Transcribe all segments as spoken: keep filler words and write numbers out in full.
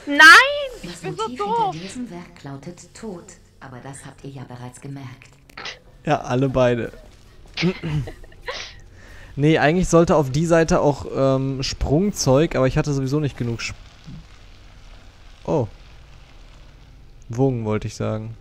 Nein! Ich Das bin so Motiv doof! hinter diesem Werk lautet Tod, aber das habt ihr ja bereits gemerkt. Ja, alle beide. Nee, eigentlich sollte auf die Seite auch ähm, Sprungzeug, aber ich hatte sowieso nicht genug Sp Oh. Wungen wollte ich sagen.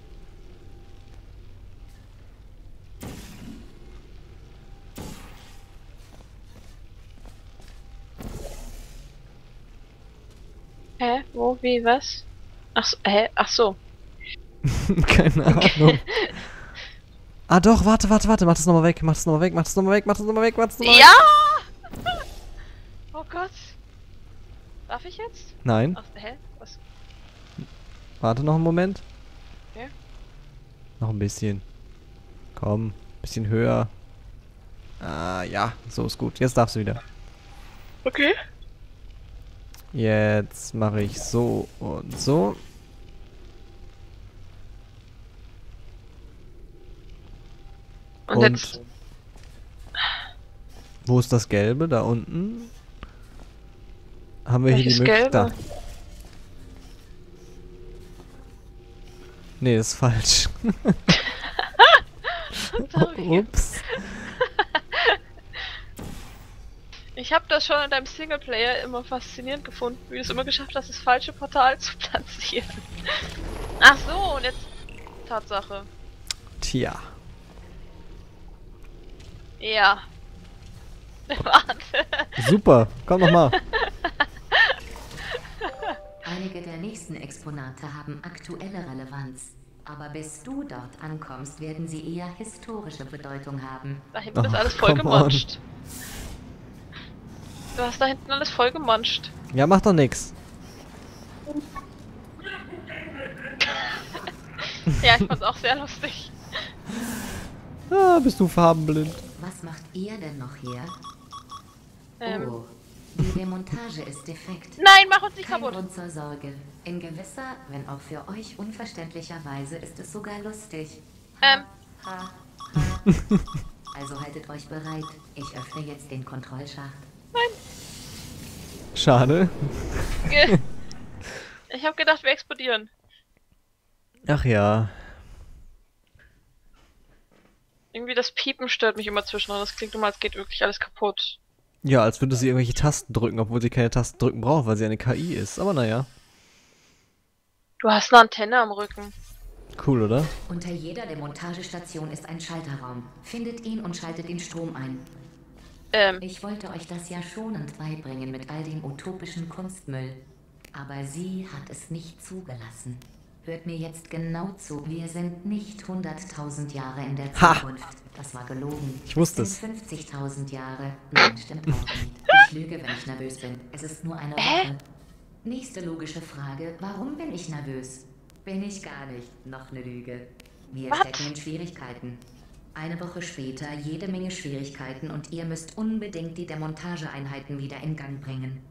Hä? Wo? Wie? Was? Ach so, hä? Ach so. Keine Ahnung. Ah doch, warte, warte, warte, mach das nochmal weg, mach das nochmal weg, mach das nochmal weg, mach das nochmal weg, mach das nochmal weg. Ja! Oh Gott. Darf ich jetzt? Nein, Ach, hä? Was? warte noch einen Moment. Okay. Noch ein bisschen. Komm, bisschen höher. Ah, ja, so ist gut. Jetzt darfst du wieder. Okay. Jetzt mache ich so und so. Und, Und jetzt. wo ist das Gelbe? Da unten. Haben wir hier Welches die Möglichkeit. Da. Gelbe? Nee, das ist falsch. Sorry. Ups. Ich habe das schon in deinem Singleplayer immer faszinierend gefunden, wie du es immer geschafft hast, das falsche Portal zu platzieren. Ach so, und jetzt Tatsache. Tja. Ja. Warte. Super. Komm noch mal. Einige der nächsten Exponate haben aktuelle Relevanz. Aber bis du dort ankommst, werden sie eher historische Bedeutung haben. Da hinten Oh, ist alles voll come gemonscht. Du hast da hinten alles voll gemonscht. Ja, mach doch nix. Ja, ich fand's auch sehr lustig. Ah, bist du farbenblind. Was macht ihr denn noch hier? Ähm. Oh, die Demontage ist defekt. Nein, mach uns nicht Kein kaputt. Grund zur Sorge. In gewisser, wenn auch für euch unverständlicher Weise ist es sogar lustig. Ähm. Ha, ha. Also haltet euch bereit. Ich öffne jetzt den Kontrollschacht. Schade. Ge- Ich habe gedacht, wir explodieren. Ach ja. Irgendwie das Piepen stört mich immer zwischendrin. Das klingt immer, als geht wirklich alles kaputt. Ja, als würde sie irgendwelche Tasten drücken, obwohl sie keine Tasten drücken braucht, weil sie eine K I ist. Aber naja. Du hast eine Antenne am Rücken. Cool, oder? Unter jeder Demontagestation ist ein Schalterraum. Findet ihn und schaltet den Strom ein. Ähm, Ich wollte euch das ja schonend beibringen mit all dem utopischen Kunstmüll. Aber sie hat es nicht zugelassen. Hört mir jetzt genau zu. Wir sind nicht hunderttausend Jahre in der Ha! Zukunft. Das war gelogen. Ich wusste es es. sind fünfzigtausend Jahre. Nein, stimmt auch nicht. Ich lüge, wenn ich nervös bin. Es ist nur eine Hä? Woche. Nächste logische Frage. Warum bin ich nervös? Bin ich gar nicht. Noch eine Lüge. Wir Was? stecken in Schwierigkeiten. Eine Woche später jede Menge Schwierigkeiten und ihr müsst unbedingt die Demontageeinheiten wieder in Gang bringen.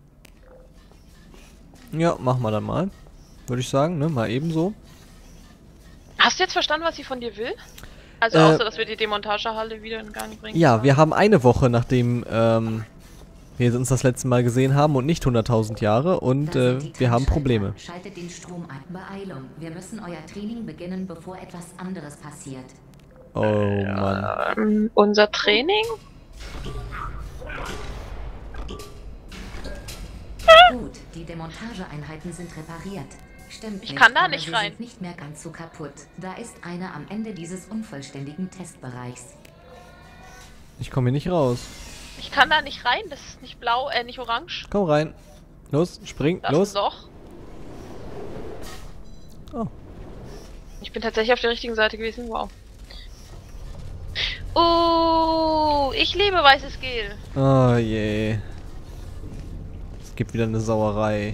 Ja, machen wir dann mal. Würde ich sagen, ne? Mal ebenso. hast du jetzt verstanden, was sie von dir will? Also Äh, außer, dass wir die Demontagehalle wieder in Gang bringen. Ja, wir haben eine Woche, nachdem ähm, wir uns das letzte Mal gesehen haben und nicht hunderttausend Jahre und Da äh, sind die wir haben Tankschalter. Probleme. Schaltet den Strom ein. Beeilung. Wir müssen euer Training beginnen, bevor etwas anderes passiert. Oh Mann. Ähm, unser Training? Gut, die Demontageeinheiten sind repariert. Stimmt Ich nicht, kann da aber nicht sie rein. sind nicht mehr ganz so kaputt. Da ist eine am Ende dieses unvollständigen Testbereichs. Ich komme hier nicht raus. Ich kann da nicht rein, das ist nicht blau, äh, nicht orange. Komm rein. Los, spring, Das los. ist ein Loch. Oh. Ich bin tatsächlich auf der richtigen Seite gewesen, wow. Oh, ich liebe weißes Gel. Oh je. Es gibt wieder eine Sauerei.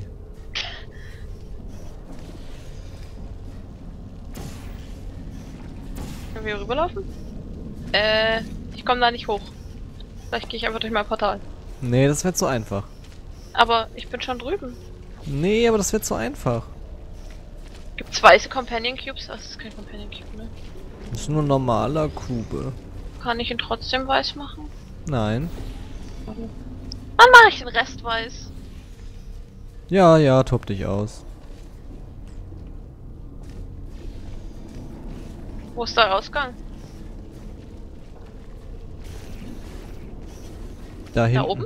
Können wir hier rüberlaufen? Äh, ich komme da nicht hoch. Vielleicht gehe ich einfach durch mein Portal. Nee, das wird zu einfach. Aber ich bin schon drüben. Nee, aber das wird zu einfach. Gibt's weiße Companion Cubes? Das ist kein Companion Cube, ne? Das ist nur ein normaler Kube. Kann ich ihn trotzdem weiß machen? Nein. Dann mache ich den Rest weiß. Ja, ja, tob dich aus. Wo ist der Ausgang? Da hinten. Da oben?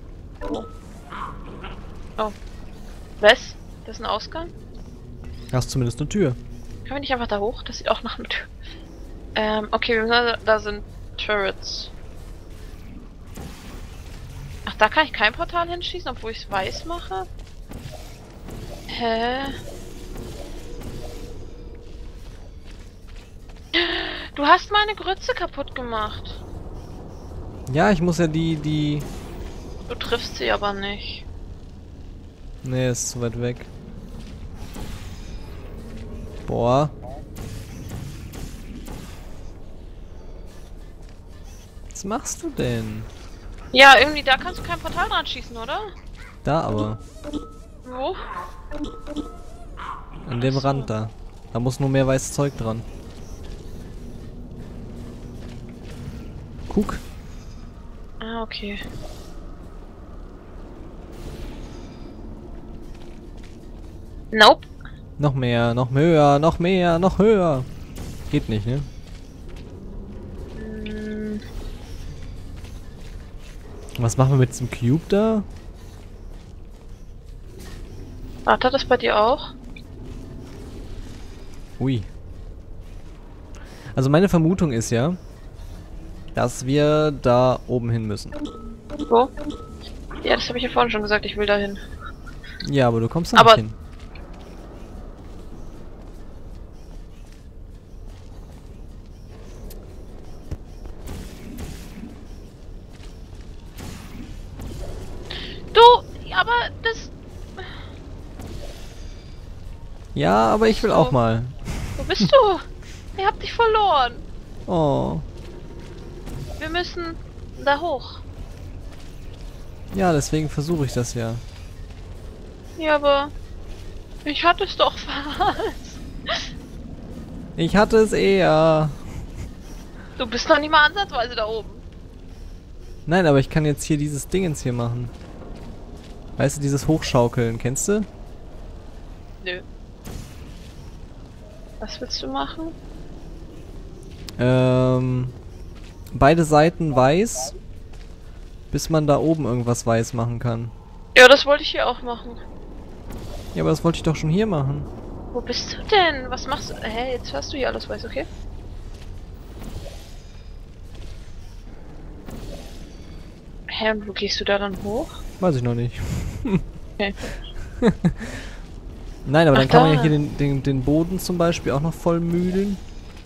Oh. Was? Das ist ein Ausgang? Hast zumindest eine Tür. Können wir nicht einfach da hoch? Das sieht auch nach einer Tür. Ähm, okay, wir müssen, da sind Turrets. Ach, da kann ich kein Portal hinschießen, obwohl ich es weiß mache? Hä? Du hast meine Grütze kaputt gemacht. Ja, ich muss ja die, die... Du triffst sie aber nicht. Nee, ist zu weit weg. Boah. Was machst du denn? Ja, irgendwie da kannst du kein Portal dran schießen, oder? Da aber. Wo? An dem Rand da. Da muss nur mehr weißes Zeug dran. Guck. Ah, okay. Nope. Noch mehr, noch höher, noch mehr, noch höher. Geht nicht, ne? Hm, Was machen wir mit diesem Cube da? warte, das bei dir auch? Ui. Also meine Vermutung ist ja, dass wir da oben hin müssen. Wo? Ja, das habe ich ja vorhin schon gesagt, ich will da hin. Ja, aber du kommst da Aber- nicht hin. Du, aber das... Ja, aber ich will auch mal. Wo bist du? Ich hab dich verloren. Oh. Wir müssen da hoch. Ja, deswegen versuche ich das ja. Ja, aber... Ich hatte es doch fast. Ich hatte es eher. Du bist noch nicht mal ansatzweise da oben. Nein, aber ich kann jetzt hier dieses Dingens hier machen. Weißt du, dieses Hochschaukeln, kennst du? Nö. Was willst du machen? Ähm, beide Seiten weiß, bis man da oben irgendwas weiß machen kann. Ja, das wollte ich hier auch machen. Ja, aber das wollte ich doch schon hier machen. Wo bist du denn? Was machst du? Hä, jetzt hast du hier alles weiß, okay? Hä, und wo gehst du da dann hoch? Weiß ich noch nicht. Okay. Nein, aber dann Ach, kann man da. ja hier den, den, den Boden zum Beispiel auch noch voll mühlen.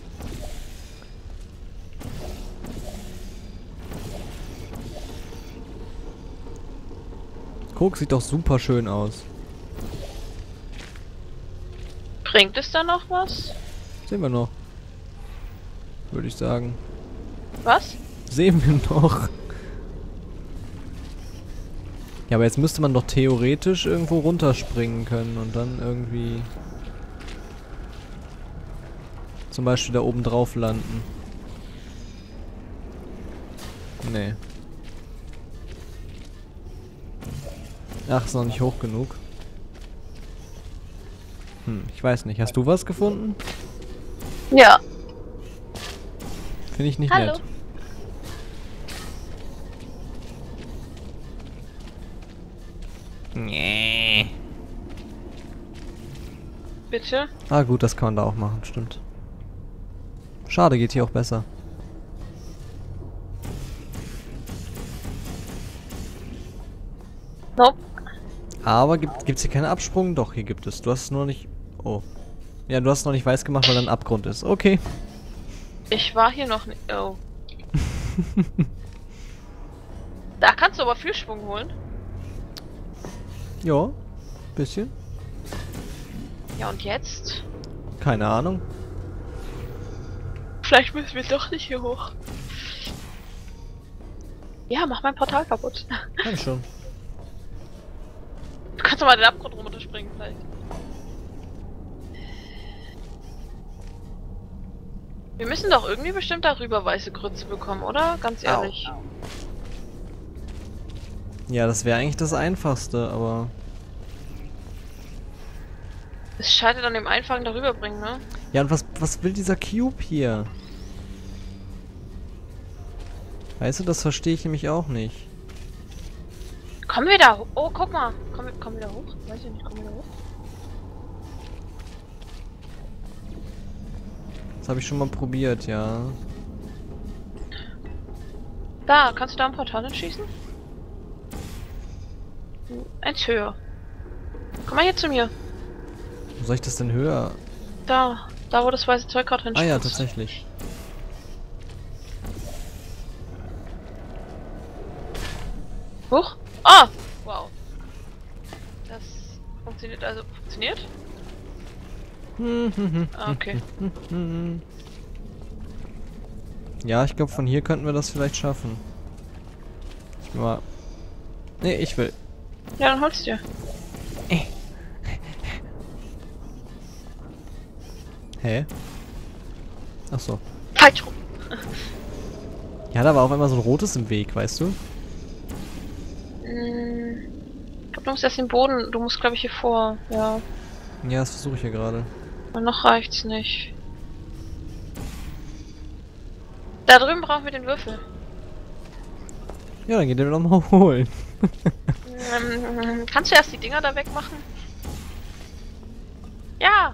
Guck, sieht doch super schön aus. Bringt es da noch was? Sehen wir noch. Würde ich sagen. Was? Sehen wir noch. Ja, aber jetzt müsste man doch theoretisch irgendwo runterspringen können und dann irgendwie zum Beispiel da oben drauf landen. Nee. Ach, ist noch nicht hoch genug. Hm, ich weiß nicht. Hast du was gefunden? Ja. Finde ich nicht Hallo. nett. Nee. Bitte? Ah gut, das kann man da auch machen, stimmt. Schade, geht hier auch besser. Nope. Aber gibt gibt's hier keinen Absprung? Doch, hier gibt es. Du hast es nur nicht... Oh. Ja, du hast es noch nicht weiß gemacht, weil da ein Abgrund ist. Okay. Ich war hier noch nicht. Oh. Da kannst du aber viel Schwung holen. Ja, bisschen. Ja, und jetzt? Keine Ahnung. Vielleicht müssen wir doch nicht hier hoch. Ja, mach mein Portal kaputt. Kann ich schon. Du kannst doch mal den Abgrund runterspringen, vielleicht. Wir müssen doch irgendwie bestimmt darüber weiße Grütze bekommen, oder? Ganz ehrlich. Au. Ja, das wäre eigentlich das Einfachste, aber... Es scheitert an dem Einfachen darüber bringen, ne? Ja, und was, was will dieser Cube hier? Weißt du, das verstehe ich nämlich auch nicht. Komm wieder hoch. Oh, guck mal. Komm, komm wieder hoch. Weiß ich nicht, komm wieder hoch. Das habe ich schon mal probiert, ja. Da, kannst du da ein Portal entschießen? Eins höher. Komm mal hier zu mir. Wo soll ich das denn höher? Da, da wo das weiße Zeug gerade Ah ja, hinspritzt. tatsächlich. Hoch? Ah! Wow. Das funktioniert also. Funktioniert? Ah, okay. Ja, ich glaube, von hier könnten wir das vielleicht schaffen. Ich will mal... Nee, ich will. Ja, dann holst dir. Hä? Ach so. Falsch rum. Ja, da war auf einmal so ein rotes im Weg, weißt du? Hm, ich glaube, du musst erst den Boden. Du musst, glaube ich, hier vor. Ja. Ja, das versuche ich hier gerade. Und noch reicht's nicht. Da drüben brauchen wir den Würfel. Ja, dann geht der nochmal holen. Ähm, kannst du erst die Dinger da wegmachen? Ja!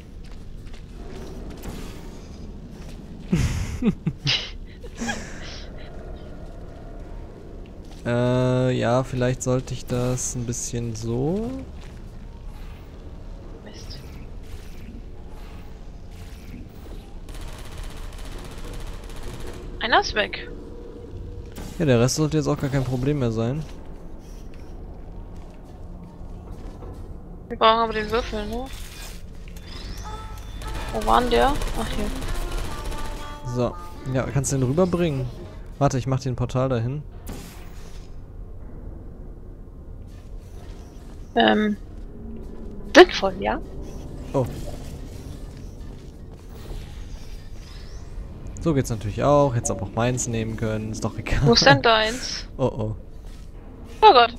äh, ja, vielleicht sollte ich das ein bisschen so... Mist. Einer ist weg. Ja, der Rest sollte jetzt auch gar kein Problem mehr sein. Wir brauchen aber den Würfel, ne? Wo war denn der? Ach, hier. So. Ja, kannst du den rüberbringen? Warte, ich mach den Portal dahin. Ähm. Sinnvoll, ja? Oh. So geht's natürlich auch. Hättest aber auch meins nehmen können. Ist doch egal. Wo ist denn deins? Oh oh. Oh Gott.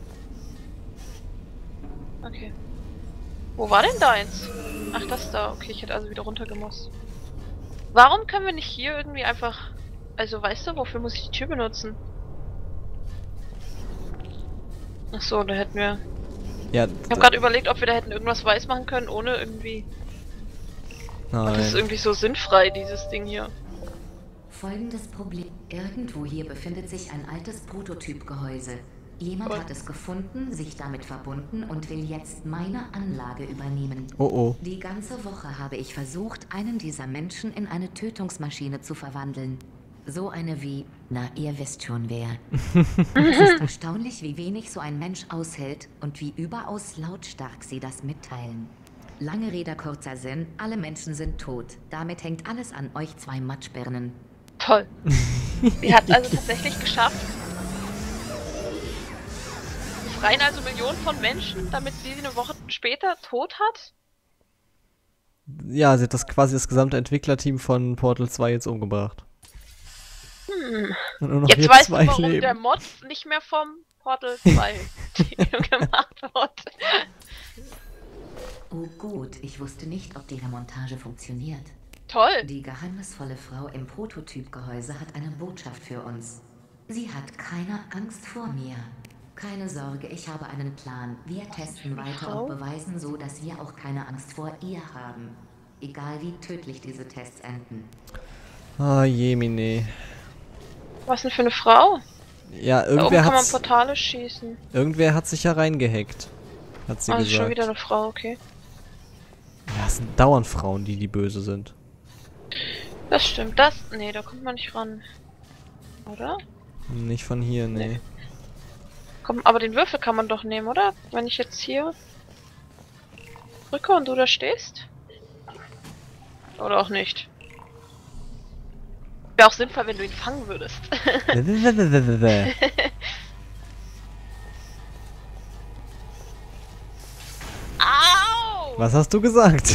Okay. Wo war denn deins? Ach, das da. Okay, ich hätte also wieder runtergemusst. Warum können wir nicht hier irgendwie einfach... Also, weißt du, wofür muss ich die Tür benutzen? Ach so, da hätten wir... Ja. Ich habe gerade überlegt, ob wir da hätten irgendwas weiß machen können, ohne irgendwie... Das ist Nein. irgendwie so sinnfrei, dieses Ding hier. Folgendes Problem. Irgendwo hier befindet sich ein altes Prototypgehäuse. Jemand Und? hat es gefunden, sich damit verbunden und will jetzt meine Anlage übernehmen. Oh oh. Die ganze Woche habe ich versucht, einen dieser Menschen in eine Tötungsmaschine zu verwandeln. So eine wie, na, ihr wisst schon wer. Es ist erstaunlich, wie wenig so ein Mensch aushält und wie überaus lautstark sie das mitteilen. Lange Rede, kurzer Sinn, alle Menschen sind tot. Damit hängt alles an euch zwei Matschbirnen. Toll. Sie hat also tatsächlich geschafft. Freien also Millionen von Menschen, damit sie eine Woche später tot hat? Ja, sie hat das quasi das gesamte Entwicklerteam von Portal zwei jetzt umgebracht. Hm. Und nur noch Jetzt wir weißt zwei du, warum leben. der Mod nicht mehr vom Portal zwei gemacht wird. Oh gut, ich wusste nicht, ob die Remontage funktioniert. Toll. Die geheimnisvolle Frau im Prototypgehäuse hat eine Botschaft für uns. Sie hat keine Angst vor mir. Keine Sorge, ich habe einen Plan. Wir testen weiter Frau? und beweisen so, dass wir auch keine Angst vor ihr haben. Egal wie tödlich diese Tests enden. Ah, Jemine. Was denn für eine Frau? Ja, Da oben irgendwer kann man hat Portale schießen. irgendwer hat sich ja reingehackt. Hat sie Ah, ist schon gesagt. wieder eine Frau, okay. Ja, es sind dauernd Frauen, die die böse sind. Das stimmt. Das. Nee, da kommt man nicht ran. Oder? Nicht von hier, nee. Komm, aber den Würfel kann man doch nehmen, oder? Wenn ich jetzt hier drücke und du da stehst? Oder auch nicht. Wäre auch sinnvoll, wenn du ihn fangen würdest. Au! Was hast du gesagt?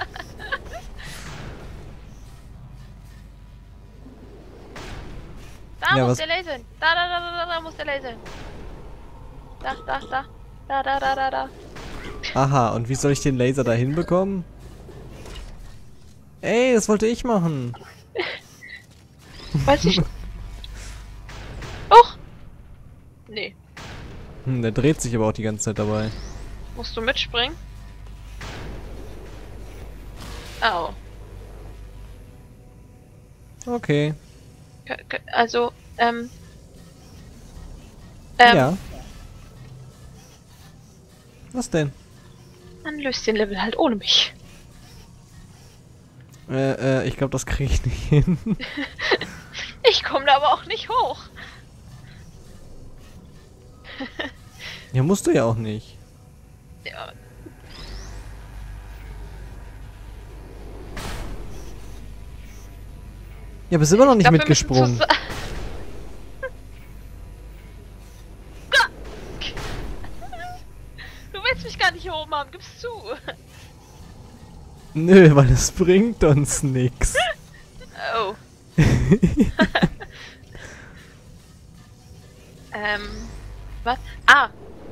Da Ja, muss was- der Laser hin. Da, da, da, da, da, da muss der Laser hin. Da, da, da. Da, da, da, da, da. Aha, und wie soll ich den Laser da hinbekommen? Ey, das wollte ich machen. Weiß ich. Och! Nee. Hm, der dreht sich aber auch die ganze Zeit dabei. Musst du mitspringen? Au. Okay. K- k- Also, ähm. Ähm, Ja. Was denn? dann löst den Level halt ohne mich. Äh, äh, ich glaube, das kriege ich nicht hin. Ich komme da aber auch nicht hoch. Ja, musst du ja auch nicht. Ja. Ja, bist immer noch Ich nicht glaub, wir müssen mitgesprungen. zusa- Du willst mich gar nicht hier oben haben, gib's zu. Nö, weil es bringt uns nix. Oh. ähm. Was? Ah.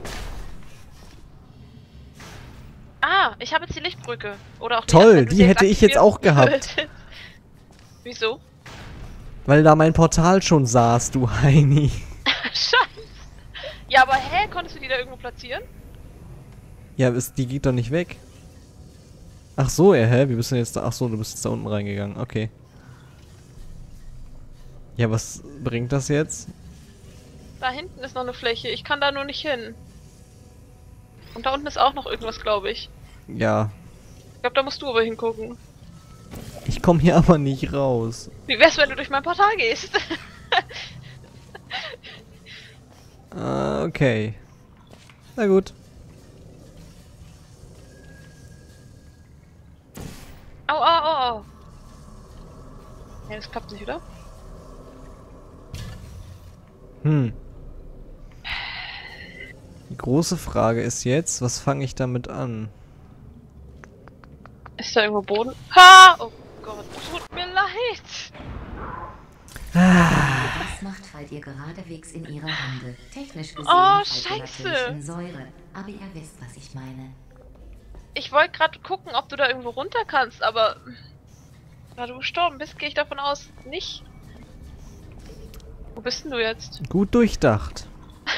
Ah, ich habe jetzt die Lichtbrücke. Oder auch nicht, Toll, wenn du die sie hätte ich jetzt auch aktivieren gehabt. würdest. Wieso? Weil da mein Portal schon saß, du Heini. Scheiße. Ja, aber hä, konntest du die da irgendwo platzieren? Ja, es, die geht doch nicht weg. Ach so, ja, hä? Wie bist du denn jetzt da? Ach so, du bist jetzt da unten reingegangen. Okay. Ja, was bringt das jetzt? Da hinten ist noch eine Fläche. Ich kann da nur nicht hin. Und da unten ist auch noch irgendwas, glaube ich. Ja. Ich glaube, da musst du aber hingucken. Ich komme hier aber nicht raus. Wie wär's, wenn du durch mein Portal gehst? Ah, okay. Na gut. Au, au, au, au. Ja, das klappt nicht, oder? Hm. Die große Frage ist jetzt, was fange ich damit an? Ist da irgendwo Boden? Ha! Oh Gott, tut mir leid. Das Machtfall ihr geradewegs in ihre Hände. Technisch gesehen Oh, fallt ihr natürlich Scheiße. in Säure. Aber ihr wisst, was ich meine. Ich wollte gerade gucken, ob du da irgendwo runter kannst, aber da du gestorben bist, gehe ich davon aus, nicht. Wo bist denn du jetzt? Gut durchdacht.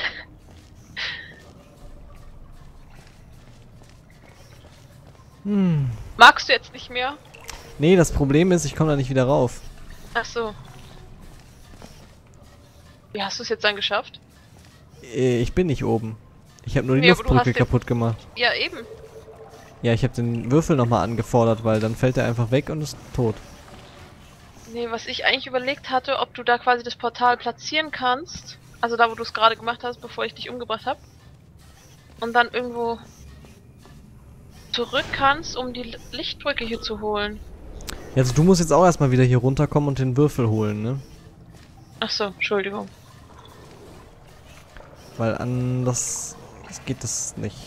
Hm. Magst du jetzt nicht mehr? Nee, das Problem ist, ich komme da nicht wieder rauf. Ach so. Wie hast du es jetzt dann geschafft? Äh, Ich bin nicht oben. Ich habe nur die Nee, aber du Luftbrücke hast den- kaputt gemacht. Ja, eben. Ja, ich habe den Würfel nochmal angefordert, weil dann fällt er einfach weg und ist tot. Nee, was ich eigentlich überlegt hatte, ob du da quasi das Portal platzieren kannst. Also da, wo du es gerade gemacht hast, bevor ich dich umgebracht habe. Und dann irgendwo zurück kannst, um die L- Lichtbrücke hier zu holen. Ja, also du musst jetzt auch erstmal wieder hier runterkommen und den Würfel holen, ne? Ach so, Entschuldigung. Weil anders geht das nicht.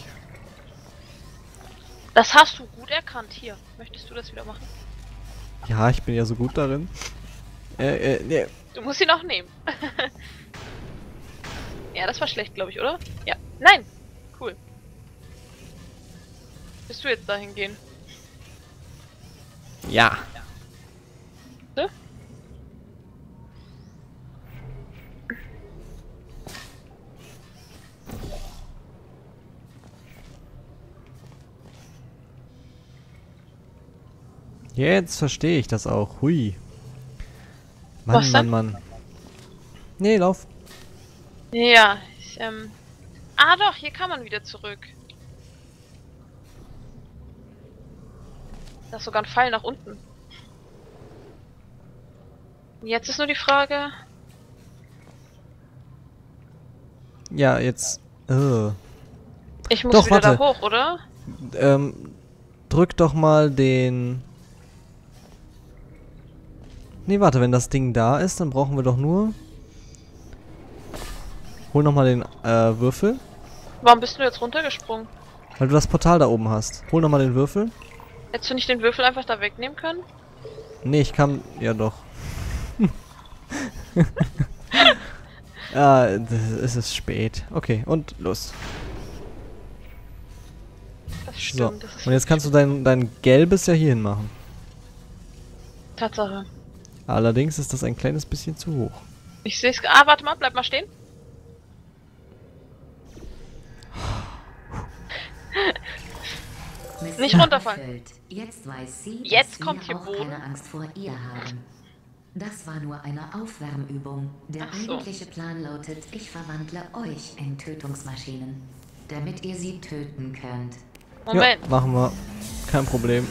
Das hast du gut erkannt. Hier, möchtest du das wieder machen? Ja, ich bin ja so gut darin. Äh, äh, nee. Du musst ihn auch nehmen. Ja, das war schlecht, glaube ich, oder? Ja. Nein! Cool. Willst du jetzt dahin gehen? Ja. Ne? Jetzt verstehe ich das auch. Hui. Mann, Was Mann, denn? Mann. Nee, lauf. Ja, ich, ähm... Ah doch, hier kann man wieder zurück. Da ist sogar ein Pfeil nach unten. Jetzt ist nur die Frage... Ja, jetzt. Äh. Ich muss Doch, wieder warte. da hoch, oder? Ähm, drück doch mal den... Nee, warte, wenn das Ding da ist, dann brauchen wir doch nur... Hol nochmal den äh, Würfel, Warum bist du jetzt runtergesprungen? weil du das Portal da oben hast. Hol nochmal den Würfel. Hättest du nicht den Würfel einfach da wegnehmen können? Nee, ich kann... Ja, doch. Ah, es ist spät. Okay, und los. Das So, stimmt. Das ist und jetzt kannst du dein, dein gelbes ja hierhin machen. Tatsache. Allerdings ist das ein kleines bisschen zu hoch. Ich sehe es. Ah, warte mal, bleib mal stehen. Nicht runterfallen. Jetzt weiß sie, Jetzt dass kommt wir hier auch Boden. keine Angst vor ihr haben. Das war nur eine Aufwärmübung. Der Ach so. eigentliche Plan lautet, ich verwandle euch in Tötungsmaschinen, damit ihr sie töten könnt. Moment. Ja, machen wir. Kein Problem.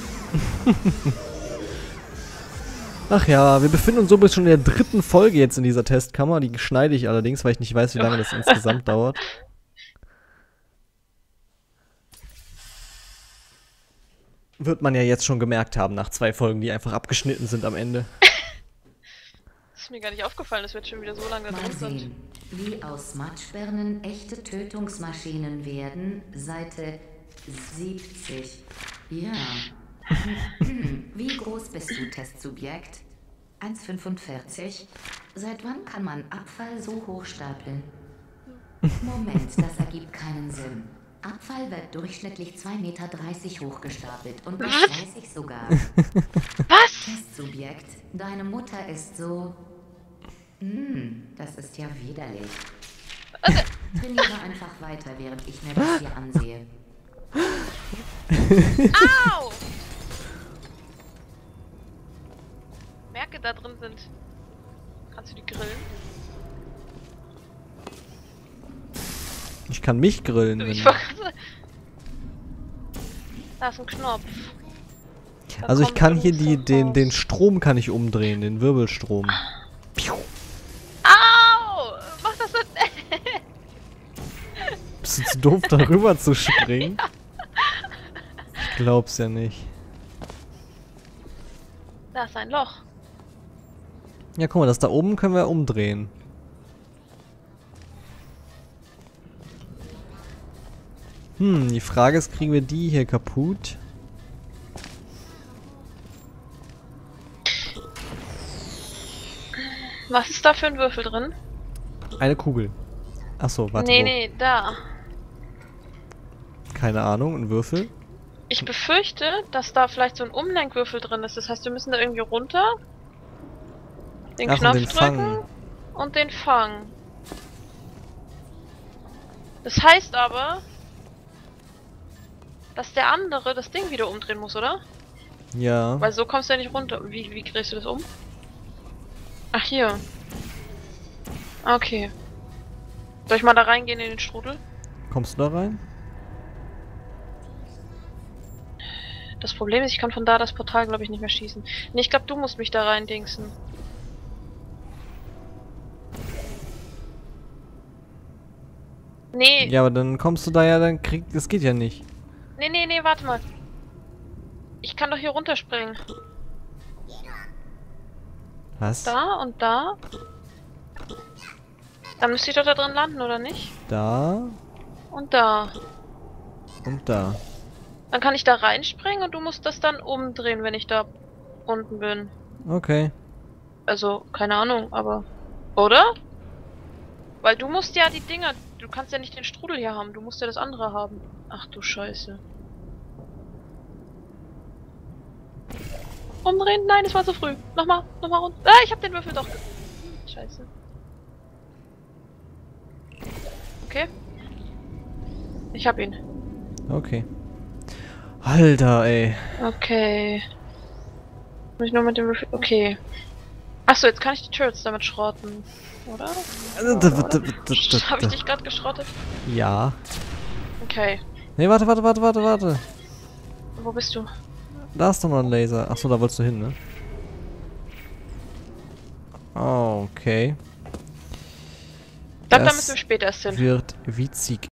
Ach ja, wir befinden uns somit schon in der dritten Folge jetzt in dieser Testkammer. Die schneide ich allerdings, weil ich nicht weiß, wie lange das insgesamt dauert. Wird man ja jetzt schon gemerkt haben, nach zwei Folgen, die einfach abgeschnitten sind am Ende. Das ist mir gar nicht aufgefallen, dass wir jetzt schon wieder so lange Mal drin sind. sehen, wie aus Matschbirnen echte Tötungsmaschinen werden. Seite siebzig. Ja. Hm, wie groß bist du, Testsubjekt? eins Komma fünfundvierzig. Seit wann kann man Abfall so hoch stapeln? Moment, das ergibt keinen Sinn. Abfall wird durchschnittlich zwei Meter dreißig hochgestapelt. Und das Was? weiß ich sogar. Was? Testsubjekt, deine Mutter ist so... Hm, das ist ja widerlich. Trainiere einfach weiter, während ich mir das hier ansehe. Au! Merke, da drin sind. Kannst du die grillen? Ich kann mich grillen. Du, Wenn ich war gerade. Da ist ein Knopf. Da also ich kommt kann hier irgendwas die, den, raus. den Strom kann ich umdrehen, den Wirbelstrom. Piu. Au! Mach das nicht. Bist du zu doof, darüber zu springen? Ich glaub's ja nicht. Da ist ein Loch. Ja, guck mal, das da oben können wir umdrehen. Hm, die Frage ist, kriegen wir die hier kaputt? Was ist da für ein Würfel drin? Eine Kugel. Achso, warte. nee, wo? nee, da. Keine Ahnung, ein Würfel? Ich befürchte, dass da vielleicht so ein Umlenkwürfel drin ist. Das heißt, wir müssen da irgendwie runter. Den Ach, und Knopf den drücken fangen. und den fangen. Das heißt aber, dass der andere das Ding wieder umdrehen muss, oder? Ja. Weil so kommst du ja nicht runter. Wie, wie drehst du das um? Ach, hier. Okay. Soll ich mal da reingehen in den Strudel? Kommst du da rein? Das Problem ist, ich kann von da das Portal, glaube ich, nicht mehr schießen. Nee, ich glaube, du musst mich da rein dingsen. Nee, Ja, aber dann kommst du da ja, dann krieg... Das geht ja nicht. nee, nee, nee, warte mal. Ich kann doch hier runterspringen. Was? Da und da. Dann müsste ich doch da drin landen, oder nicht? Da Und da. und da. Dann kann ich da reinspringen und du musst das dann umdrehen, wenn ich da unten bin. Okay. Also, keine Ahnung, aber... Oder? Weil du musst ja die Dinger... Du kannst ja nicht den Strudel hier haben, du musst ja das andere haben. Ach du Scheiße. Umdrehen? Nein, es war zu früh. Nochmal, nochmal runter. Ah, ich hab den Würfel doch. Scheiße. Okay. Ich hab ihn. Okay. Alter, ey. Okay. Muss ich nur mit dem Würfel... Okay. Achso, jetzt kann ich die Turrets damit schrotten. Oder? Habe ich dich gerade geschrottet? Ja. Okay. Nee, warte, warte, warte, warte, warte. Wo bist du? Da ist doch noch ein Laser. Achso, da wolltest du hin, ne? Oh, okay. Ich glaube, da Das müssen wir später erst hin. wird witzig.